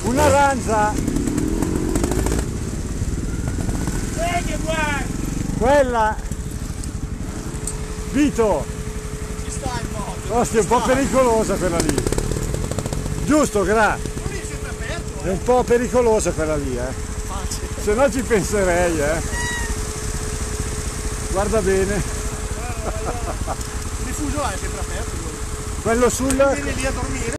Un'arancia! Che guai! Quella! Vito! Ci sta in moto! Ostia, è un po' pericolosa quella lì! Giusto, Gra? Non è sempre aperto, È un po' pericolosa quella lì, Se no ci penserei, Guarda bene! Il rifugio è sempre aperto. Quello sul... Vieni lì a dormire.